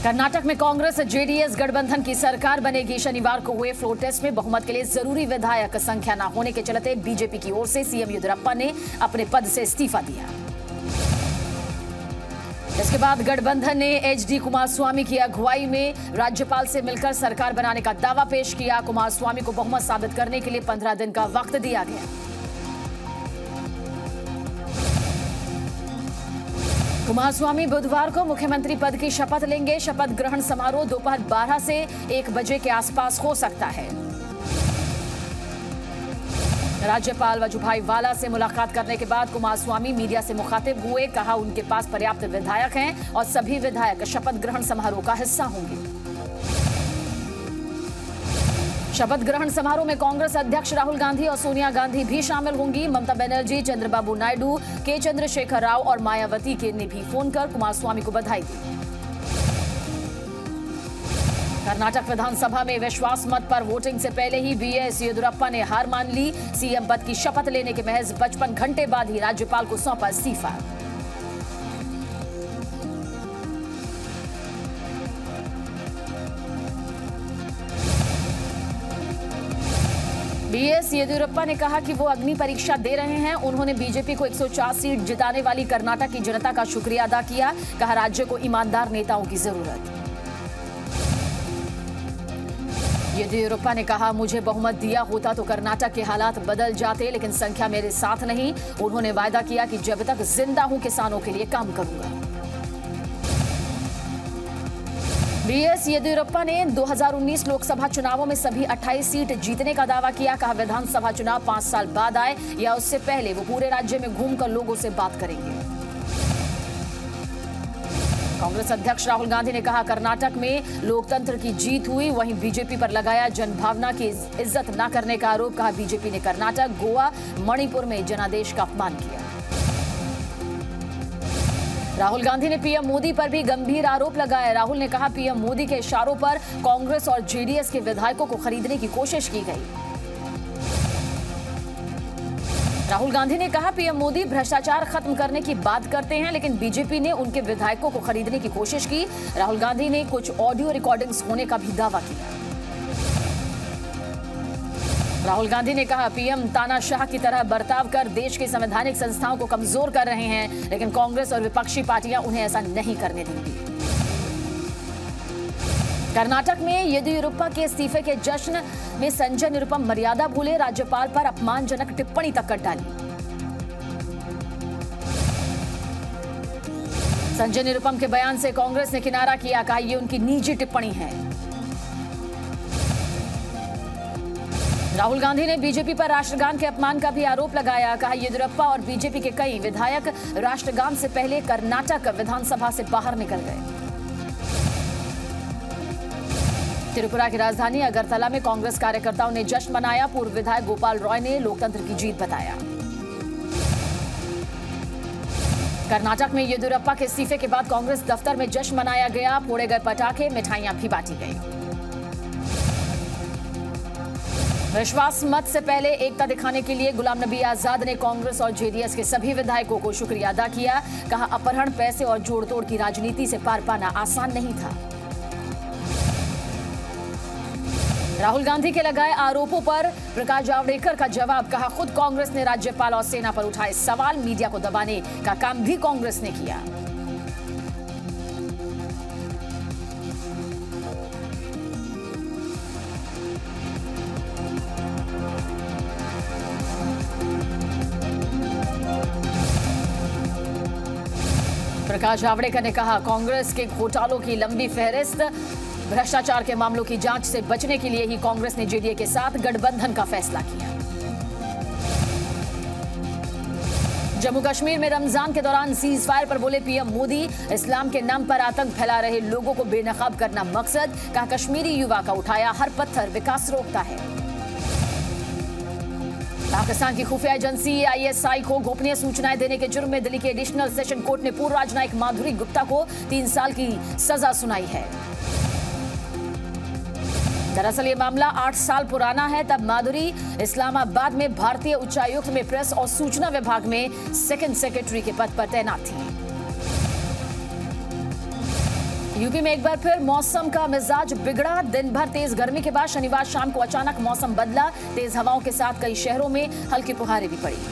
कर्नाटक में कांग्रेस जेडीएस गठबंधन की सरकार बनेगी। शनिवार को हुए फ्लोर टेस्ट में बहुमत के लिए जरूरी विधायक संख्या न होने के चलते बीजेपी की ओर से सीएम येदियुरप्पा ने अपने पद से इस्तीफा दिया। इसके बाद गठबंधन ने एचडी कुमारस्वामी की अगुवाई में राज्यपाल से मिलकर सरकार बनाने का दावा पेश किया। कुमारस्वामी को बहुमत साबित करने के लिए 15 दिन का वक्त दिया गया। कुमारस्वामी बुधवार को मुख्यमंत्री पद की शपथ लेंगे। शपथ ग्रहण समारोह दोपहर 12 से 1 बजे के आसपास हो सकता है। राज्यपाल वजुभाई वाला से मुलाकात करने के बाद कुमारस्वामी मीडिया से मुखातिब हुए। कहा उनके पास पर्याप्त विधायक हैं और सभी विधायक शपथ ग्रहण समारोह का हिस्सा होंगे। शपथ ग्रहण समारोह में कांग्रेस अध्यक्ष राहुल गांधी और सोनिया गांधी भी शामिल होंगी। ममता बनर्जी, चंद्रबाबू नायडू, के चंद्रशेखर राव और मायावती के ने भी फोन कर कुमारस्वामी को बधाई दी। कर्नाटक विधानसभा में विश्वास मत पर वोटिंग से पहले ही बीएस येदियुरप्पा ने हार मान ली। सीएम पद की शपथ लेने के महज 55 घंटे बाद ही राज्यपाल को सौंपा इस्तीफा। बीएस येदियुरप्पा ने कहा कि वो अग्नि परीक्षा दे रहे हैं। उन्होंने बीजेपी को 104 सीट जिताने वाली कर्नाटक की जनता का शुक्रिया अदा किया। कहा राज्य को ईमानदार नेताओं की जरूरत। येदियुरप्पा ने कहा मुझे बहुमत दिया होता तो कर्नाटक के हालात बदल जाते, लेकिन संख्या मेरे साथ नहीं। उन्होंने वायदा किया कि जब तक जिंदा हूं किसानों के लिए काम करूंगा। बीएस येदियुरप्पा ने 2019 लोकसभा चुनावों में सभी 28 सीट जीतने का दावा किया। कहा विधानसभा चुनाव 5 साल बाद आए या उससे पहले वो पूरे राज्य में घूमकर लोगों से बात करेंगे। कांग्रेस अध्यक्ष राहुल गांधी ने कहा कर्नाटक में लोकतंत्र की जीत हुई, वहीं बीजेपी पर लगाया जनभावना की इज्जत न करने का आरोप। कहा बीजेपी ने कर्नाटक, गोवा, मणिपुर में जनादेश का अपमान किया। राहुल गांधी ने पीएम मोदी पर भी गंभीर आरोप लगाया। राहुल ने कहा पीएम मोदी के इशारों पर कांग्रेस और जेडीएस के विधायकों को खरीदने की कोशिश की गई। राहुल गांधी ने कहा पीएम मोदी भ्रष्टाचार खत्म करने की बात करते हैं, लेकिन बीजेपी ने उनके विधायकों को खरीदने की कोशिश की। राहुल गांधी ने कुछ ऑडियो रिकॉर्डिंग्स होने का भी दावा किया। राहुल गांधी ने कहा पीएम तानाशाह की तरह बर्ताव कर देश की संवैधानिक संस्थाओं को कमजोर कर रहे हैं, लेकिन कांग्रेस और विपक्षी पार्टियां उन्हें ऐसा नहीं करने देंगी। कर्नाटक में येदियुरप्पा के इस्तीफे के जश्न में संजय निरुपम मर्यादा भूले, राज्यपाल पर अपमानजनक टिप्पणी तक कर डाली। संजय निरुपम के बयान से कांग्रेस ने किनारा किया। कहा यह उनकी निजी टिप्पणी है। राहुल गांधी ने बीजेपी पर राष्ट्रगान के अपमान का भी आरोप लगाया। कहा येदियुरप्पा और बीजेपी के कई विधायक राष्ट्रगान से पहले कर्नाटक विधानसभा से बाहर निकल गए। त्रिपुरा की राजधानी अगरतला में कांग्रेस कार्यकर्ताओं ने जश्न मनाया। पूर्व विधायक गोपाल रॉय ने लोकतंत्र की जीत बताया। कर्नाटक में येदियुरप्पा के इस्तीफे के बाद कांग्रेस दफ्तर में जश्न मनाया गया। फोड़े गए पटाखे, मिठाइयां भी बांटी गई। विश्वास मत से पहले एकता दिखाने के लिए गुलाम नबी आजाद ने कांग्रेस और जेडीएस के सभी विधायकों को शुक्रिया अदा किया। कहा अपहरण, पैसे और जोड़तोड़ की राजनीति से पार पाना आसान नहीं था। राहुल गांधी के लगाए आरोपों पर प्रकाश जावड़ेकर का जवाब। कहा खुद कांग्रेस ने राज्यपाल और सेना पर उठाए सवाल, मीडिया को दबाने का काम भी कांग्रेस ने किया। प्रकाश जावड़ेकर ने कहा कांग्रेस के घोटालों की लंबी फहरिस्त, भ्रष्टाचार के मामलों की जांच से बचने के लिए ही कांग्रेस ने जेडीए के साथ गठबंधन का फैसला किया। जम्मू कश्मीर में रमजान के दौरान सीज फायर पर बोले पीएम मोदी, इस्लाम के नाम पर आतंक फैला रहे लोगों को बेनकाब करना मकसद। कहा कश्मीरी युवा का उठाया हर पत्थर विकास रोकता है। पाकिस्तान की खुफिया एजेंसी आईएसआई को गोपनीय सूचनाएं देने के जुर्म में दिल्ली के एडिशनल सेशन कोर्ट ने पूर्व राजनायिक माधुरी गुप्ता को 3 साल की सजा सुनाई है। दरअसल ये मामला 8 साल पुराना है। तब माधुरी इस्लामाबाद में भारतीय उच्चायुक्त में प्रेस और सूचना विभाग में सेकंड सेक्रेटरी के पद पर तैनात थी। यूपी में एक बार फिर मौसम का मिजाज बिगड़ा। दिन भर तेज गर्मी के बाद शनिवार शाम को अचानक मौसम बदला। तेज हवाओं के साथ कई शहरों में हल्की फुहारें भी पड़ी।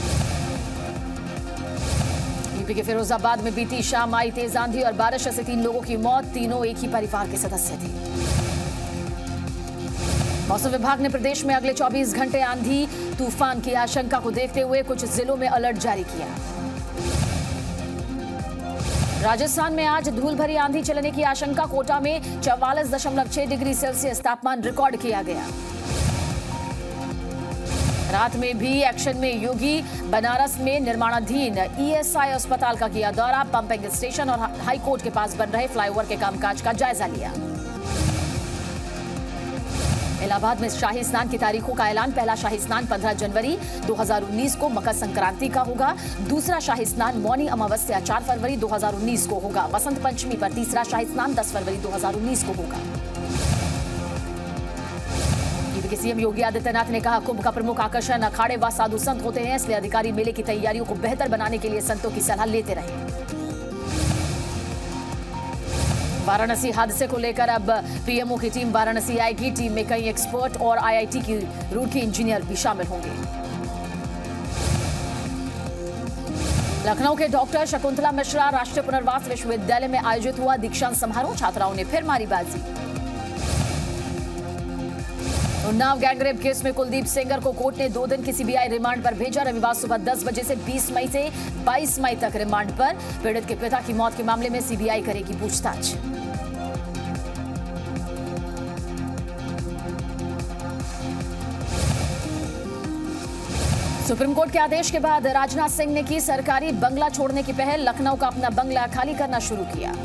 यूपी के फिरोजाबाद में बीती शाम आई तेज आंधी और बारिश से 3 लोगों की मौत। तीनों एक ही परिवार के सदस्य थे। मौसम विभाग ने प्रदेश में अगले 24 घंटे आंधी तूफान की आशंका को देखते हुए कुछ जिलों में अलर्ट जारी किया। राजस्थान में आज धूल भरी आंधी चलने की आशंका। कोटा में 44.6 डिग्री सेल्सियस तापमान रिकॉर्ड किया गया। रात में भी एक्शन में योगी। बनारस में निर्माणाधीन ईएसआई अस्पताल का किया दौरा। पंपिंग स्टेशन और हाई कोर्ट के पास बन रहे फ्लाईओवर के कामकाज का जायजा लिया। इलाहाबाद में शाही स्नान की तारीखों का ऐलान। पहला शाही स्नान 15 जनवरी 2019 को मकर संक्रांति का होगा। दूसरा शाही स्नान मौनी अमावस्या 4 फरवरी 2019 को होगा। वसंत पंचमी पर तीसरा शाही स्नान 10 फरवरी 2019 को होगा। यूपी के सीएम योगी आदित्यनाथ ने कहा, कुंभ का प्रमुख आकर्षण अखाड़े व साधु संत होते हैं, इसलिए अधिकारी मेले की तैयारियों को बेहतर बनाने के लिए संतों की सलाह लेते रहे। वाराणसी हादसे को लेकर अब पीएमओ की टीम वाराणसी आएगी। टीम में कई एक्सपर्ट और आईआईटी की रूड़की इंजीनियर भी शामिल होंगे। लखनऊ के डॉक्टर शकुंतला मिश्रा राष्ट्रीय पुनर्वास विश्वविद्यालय में आयोजित हुआ दीक्षांत समारोह। छात्राओं ने फिर मारी बाजी। उन्नाव गैंगरेप केस में कुलदीप सेंगर को कोर्ट ने 2 दिन की सीबीआई रिमांड पर भेजा। रविवार सुबह 10 बजे से 20 मई से 22 मई तक रिमांड पर। पीड़ित के पिता की मौत के मामले में सीबीआई करेगी पूछताछ। सुप्रीम कोर्ट के आदेश के बाद राजनाथ सिंह ने की सरकारी बंगला छोड़ने की पहल। लखनऊ का अपना बंगला खाली करना शुरू किया।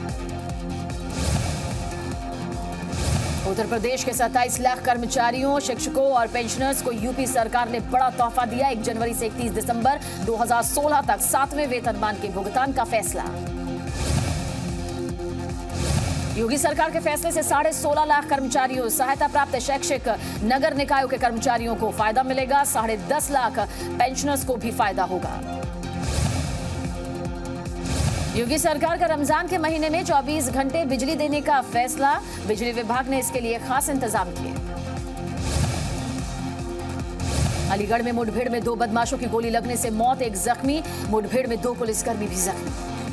उत्तर प्रदेश के 27 लाख कर्मचारियों, शिक्षकों और पेंशनर्स को यूपी सरकार ने बड़ा तोहफा दिया। 1 जनवरी से 31 दिसंबर 2016 तक 7वें वेतनमान के भुगतान का फैसला। योगी सरकार के फैसले से 16.5 लाख कर्मचारियों, सहायता प्राप्त शैक्षिक नगर निकायों के कर्मचारियों को फायदा मिलेगा। 10.5 लाख पेंशनर्स को भी फायदा होगा। योगी सरकार का रमजान के महीने में 24 घंटे बिजली देने का फैसला। बिजली विभाग ने इसके लिए खास इंतजाम किए। अलीगढ़ में मुठभेड़ में 2 बदमाशों की गोली लगने से मौत, 1 जख्मी। मुठभेड़ में 2 पुलिसकर्मी भी जख्मी।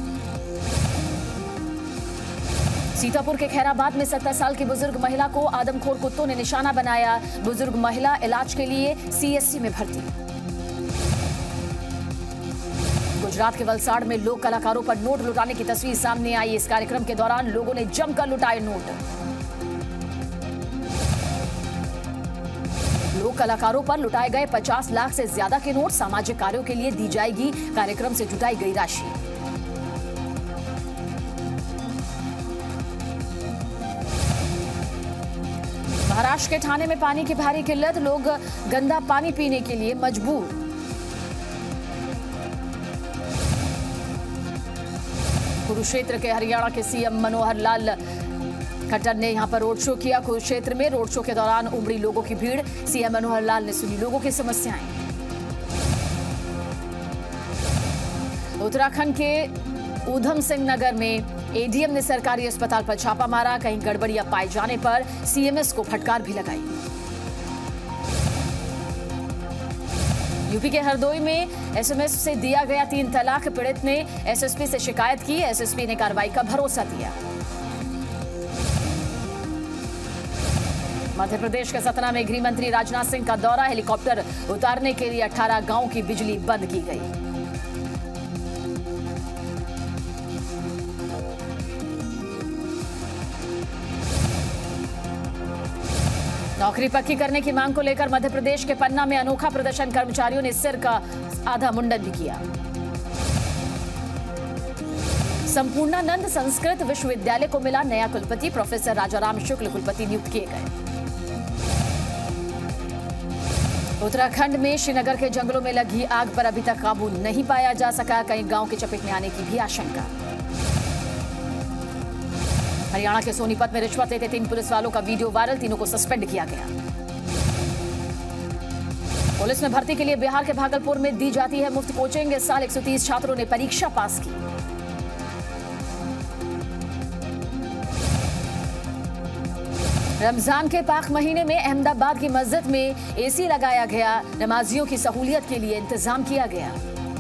सीतापुर के खैराबाद में 70 साल की बुजुर्ग महिला को आदमखोर कुत्तों ने निशाना बनाया। बुजुर्ग महिला इलाज के लिए सीएससी में भर्ती। गुजरात के वलसाड़ में लोक कलाकारों पर नोट लुटाने की तस्वीर सामने आई। इस कार्यक्रम के दौरान लोगों ने जमकर लुटाए नोट। लोक कलाकारों पर लुटाए गए 50 लाख से ज्यादा के नोट। सामाजिक कार्यों के लिए दी जाएगी कार्यक्रम से जुटाई गई राशि। महाराष्ट्र के ठाणे में पानी की भारी किल्लत। लोग गंदा पानी पीने के लिए मजबूर। कुरुक्षेत्र के हरियाणा के सीएम मनोहर लाल खट्टर ने यहां पर रोड शो किया। कुरुक्षेत्र में रोड शो के दौरान उमड़ी लोगों की भीड़। सीएम मनोहर लाल ने सुनी लोगों की समस्याएं। उत्तराखंड के ऊधम सिंह नगर में एडीएम ने सरकारी अस्पताल पर छापा मारा। कहीं गड़बड़ियां पाए जाने पर सीएमएस को फटकार भी लगाई। यूपी के हरदोई में एसएमएस से दिया गया 3 तलाक। पीड़ित ने एसएसपी से शिकायत की। एसएसपी ने कार्रवाई का भरोसा दिया। मध्य प्रदेश के सतना में गृह मंत्री राजनाथ सिंह का दौरा। हेलीकॉप्टर उतारने के लिए 18 गांवों की बिजली बंद की गई। नौकरी पक्की करने की मांग को लेकर मध्य प्रदेश के पन्ना में अनोखा प्रदर्शन। कर्मचारियों ने सिर का आधा मुंडन भी किया। संपूर्णानंद संस्कृत विश्वविद्यालय को मिला नया कुलपति। प्रोफेसर राजाराम शुक्ल कुलपति नियुक्त किए गए। उत्तराखंड में श्रीनगर के जंगलों में लगी आग पर अभी तक काबू नहीं पाया जा सका। कई गांव की चपेट में आने की भी आशंका। हरियाणा के सोनीपत में रिश्वत लेते 3 पुलिस वालों का वीडियो वायरल। तीनों को सस्पेंड किया गया। पुलिस में भर्ती के लिए बिहार के भागलपुर में दी जाती है मुफ्त कोचिंग। इस साल 130 छात्रों ने परीक्षा पास की। रमजान के पाक महीने में अहमदाबाद की मस्जिद में एसी लगाया गया। नमाजियों की सहूलियत के लिए इंतजाम किया गया।